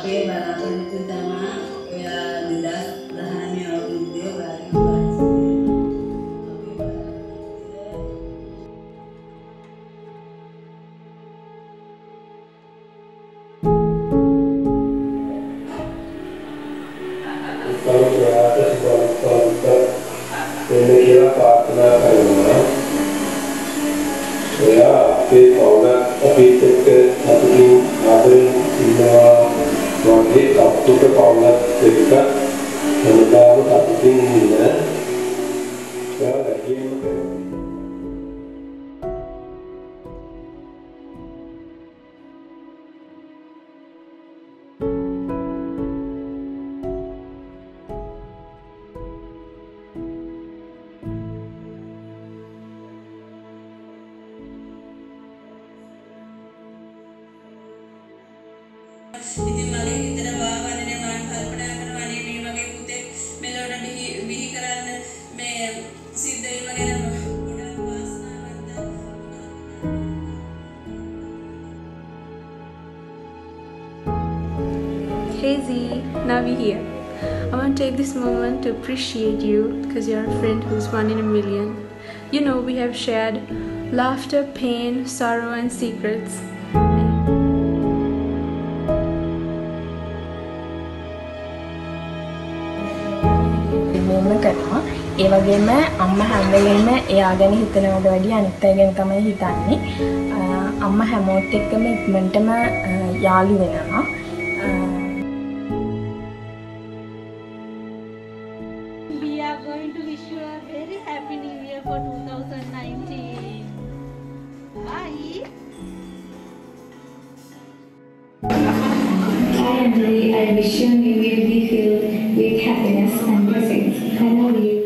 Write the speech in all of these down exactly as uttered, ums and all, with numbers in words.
අපේ බලාපොරොත්තු තමයි ඔයා දෙදාස් දහනවය අවුරුද්දේ ඔයාගේ ඉතින් මගේ හිතට වාවන්නේ මම කල්පනා කරනවා අනේ මේ වගේ පුතෙක් මෙලොවට බිහි බිහි කරන්න මේ සිද්ධ වීම ගැන ගොඩාක් වාසනාවන්ත. Hey Z, now we're here. I want to take this moment to appreciate you because you're a friend who's one in a million. You know, we have shared laughter, pain, sorrow and secrets. කරනවා ඒ වගේම අම්මා හැම වෙලේම එයා ගැන හිතනවට වැඩිය අනිත් අය ගැන තමයි හිතන්නේ අම්මා හැමෝත් එක්කම ඉක්මනටම යාළු වෙනවා We are going to wish you a very happy new year for twenty nineteen. Bye. Hi Anjali, I wish you a new year be filled with happiness and blessings. I love you.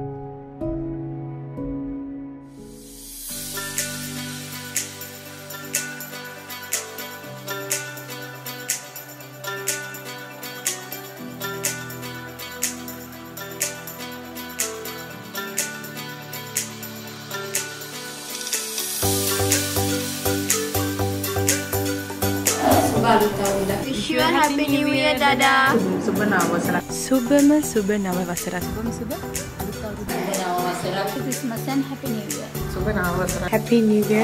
Wish you a happy new year, Dada. Subha Navasara. Subhama Subha Navasara. Subhama Subha. Happy Christmas and Happy New Year. Subha Navasara. Happy New Year.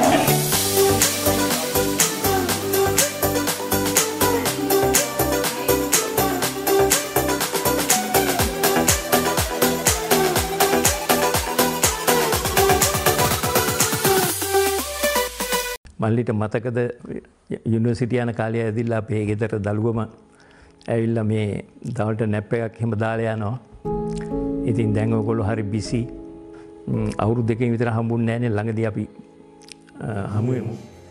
මල්ලිට මතකද university යන කාලේ ඇවිල්ලා අපේ ගෙදර දළුවම ඇවිල්ලා මේ දවල්ට nap එකක් එහෙම දාලා යනවා. ඉතින් දැන් ඔයගොල්ලෝ හරි බිසි. අවුරුදු දෙකකින් විතර හම්බුන්නේ නැහැ නේ ළඟදී අපි හමු වෙමු.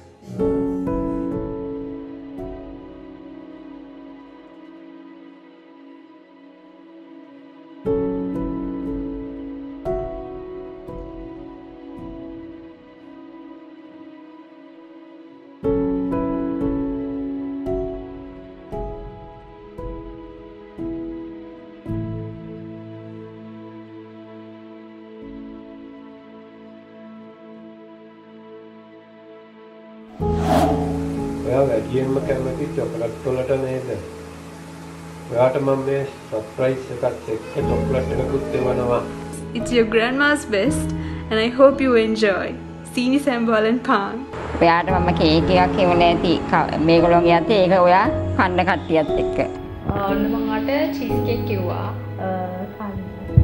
ඔයා වැඩියෙන්ම කැමති චොකලට් වලට නේද? ඔයාට මම මේ සර්ප්‍රයිස් එකක් එක්ක චොකලට් එකකුත් දෙවනවා. It's your grandma's best and I hope you enjoy. Sini Sambal and Pang. ඔයාට මම කේක් එකක් එවලා ඇති මේගොල්ලෝගේ අතේ ඒක ඔයා කන්න කට්ටියත් එක්ක. ඔන්න මම අට චීස් කේක් කිව්වා. කන්න.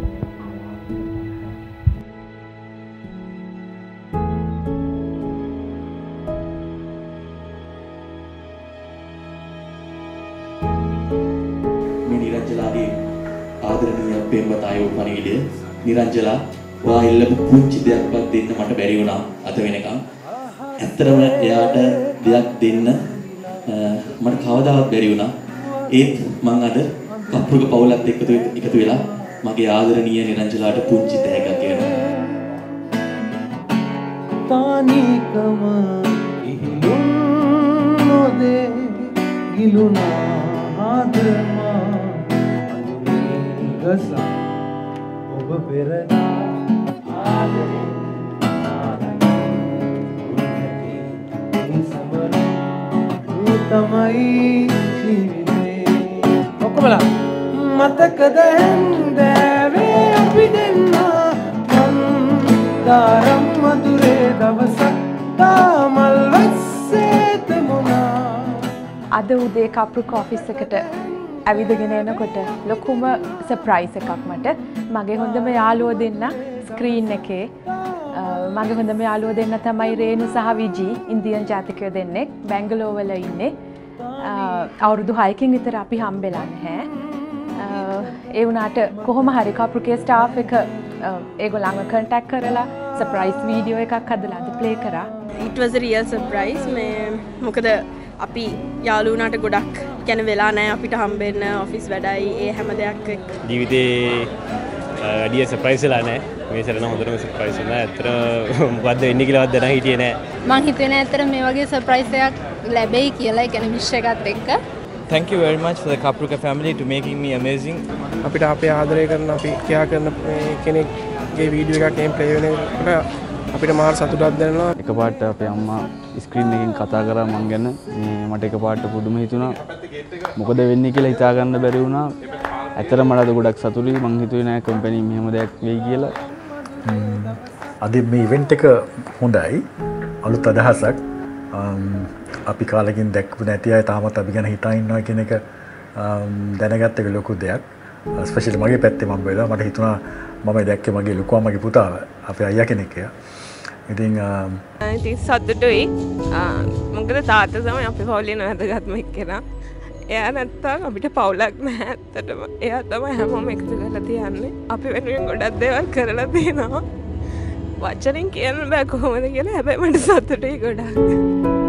නිරංජලාගේ ආදරණීය පෙම්වතායෝ පණිවිඩය නිරංජලා ඔයා ඉල්ලපු පුංචි දෙයක්වත් දෙන්න මට බැරි වුණා අද වෙනකම්. ඇත්තටම එයාට දෙයක් දෙන්න මට කවදාවත් බැරි වුණා. ඒත් මම අද කප්පුරුක පවුලත් එක්ක එකතු වෙලා මගේ ආදරණීය නිරංජලාට පුංචි දෙයක් දෙනවා. තානිකම ඉහිලුම් නොදේ ගිලුණා ආදරමා ගසා ඔබ පෙරදා ආදරේ ආදරේ උන්හැටි සමරේ තමයි ජීවිතේ ඔක්කොමලා මතකද හැන්දෑවේ අපි දෙන්නා මන්දාරම් මధుරේ දවසක් තාමල් වැස්සේ තෙමුණා. අද උදේ කප්රුක ඔෆිස් එකට ඇවිදගෙන එනකොට ලොකුම සර්ප්‍රයිස් එකක් මට. මගේ හොඳම යාළුවෝ දෙන්න ස්ක්‍රීන් එකේ මගේ හොඳම යාළුවෝ දෙන්න තමයි රේණු සහ විජි, ඉන්දියන් ජාතිකයෝ දෙන්නෙක් බැංගලෝර වල ඉන්නේ. අවුරුදු හයකින් විතර අපි හම්බෙලා නැහැ. ඒ වුණාට කොහොම හරි කප්රුකේ ස්ටාෆ් එක ඒගොල්ලන්ව කන්ටැක්ට් කරලා සර්ප්‍රයිස් වීඩියෝ එකක් හදලා අද ප්ලේ කරා. It was a real surprise. මේ මොකද අපි යාළු වුණාට ගොඩක් කියන්නේ වෙලා නැහැ අපිට හම්බෙන්න ඔෆිස් වැඩයි ඒ හැම දෙයක් එක්ක. ජීවිතේ වැඩි සර්ප්‍රයිස් වෙලා නැහැ. මේ සැරේ නම් හොඳටම සර්ප්‍රයිස් වුණා. ඇත්තට මොකද්ද වෙන්නේ කියලාවත් දැනන් හිටියේ නැහැ. මං හිතුවේ නෑ ඇත්තට මේ වගේ සර්ප්‍රයිස් එකක් ලැබෙයි කියලා. ඒ කියන්නේ විශ් එකත් එක්ක. Thank you very much for the Kapruka family to making me amazing. අපිට අපේ ආදරය කරන අපි කියා කරන කෙනෙක්ගේ වීඩියෝ එකක් එහෙම ප්ලේ වෙනකොට අපිට මාර සතුටක් දැනෙනවා. එකපාරට අපේ අම්මා ස්ක්‍රීන් එකෙන් කතා කරා මං ගැන. මේ මට එකපාරට පුදුම හිතුණා. මොකද වෙන්නේ කියලා හිතා ගන්න බැරි වුණා. ඇත්තටම මට අද ගොඩක් සතුටුයි. මං හිතුවේ නෑ කම්පැනි මෙහෙම දෙයක් වෙයි කියලා. අද මේ ඉවෙන්ට් එක හොඳයි. අලුත් අදහසක්. අපි කාලෙකින් දැක්කු නැති අය තාමත් අපි ගැන හිතා ඉන්නවා කියන එක දැනගත්ත එක ලොකු දෙයක්. ස්පෙෂලි මගේ පැත්තේ මම බැලුවා මට හිතුණා මම දැක්කේ මගේ ලොකු අම්මගේ පුතාව අපේ අයියා කෙනෙක් එයා. ඉතින් ඉතින් සතුටුයි. මොකද තාත්තා තමයි අපේ පවුලේ වැදගත්ම එක්කෙනා. එයා නැත්තම් අපිට පවුලක් නැහැ ඇත්තටම. එයා තමයි හැමෝම එකතු කරලා තියන්නේ. අපි වෙනුවෙන් ගොඩක් දේවල් කරලා තියෙනවා. වචනෙන් කියන්න බෑ කොහොමද කියලා. හැබැයි මට සතුටුයි ගොඩක්.